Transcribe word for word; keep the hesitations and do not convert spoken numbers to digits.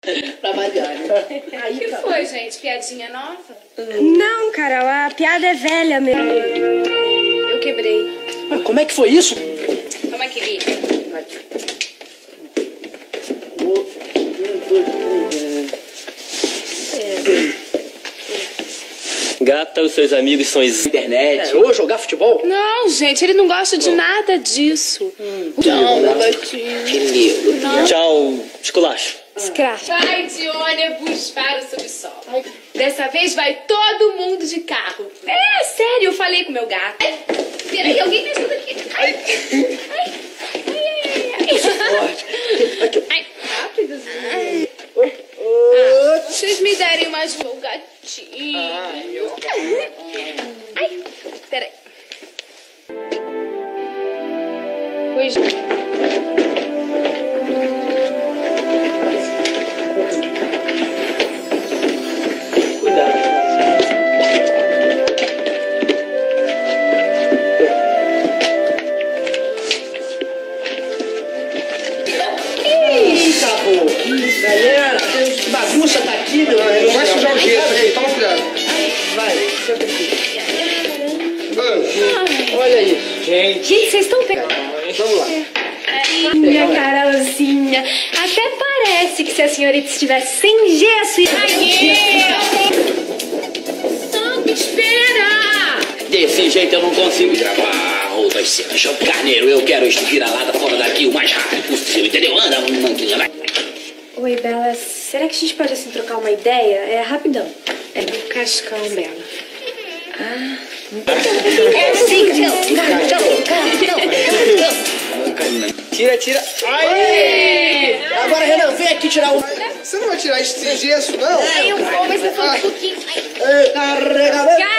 Pra variar, né? O que foi, gente? Piadinha nova? Não, Carol, a piada é velha mesmo. Eu quebrei. Mas como é que foi isso? Toma aqui, Li. Gata, os seus amigos são ex... internet. É, ou jogar futebol? Não, gente, ele não gosta de nada disso. Não, gatinho. Que lindo. Tchau, esculacho. Escracho. Vai de ônibus para o subsolo. Dessa vez vai todo mundo de carro. É, sério, eu falei com o meu gato. Ai, peraí, alguém me ajuda aqui. Ai, ai, ai, ai, ai. Ai, rápido. Ah, vocês me derem mais meu gatinho. Ai, peraí. Pois... Galera, que bagunça tá aqui, meu. Não vai sujar o gesso aí, toma cuidado. Vai, senta aqui. Olha isso. Gente, vocês estão pegando. Vamos lá. Minha Carolzinha, até parece que se a senhorita estivesse sem gesso e... Não me espera! Desse jeito eu não consigo gravar outras cenas. Carneiro, eu quero este vira-lata fora daqui o mais rápido possível, entendeu? Anda, manquinha, vai. Oi, Bela, será que a gente pode, assim, trocar uma ideia? É rapidão. É do cascão, Bela. Ah... É sim, Tira, tira. Aí! Agora, Renan, vem aqui tirar o... Você não vai tirar esse gesso, não? Eu vou, mas eu vou um pouquinho. Ei, carregador!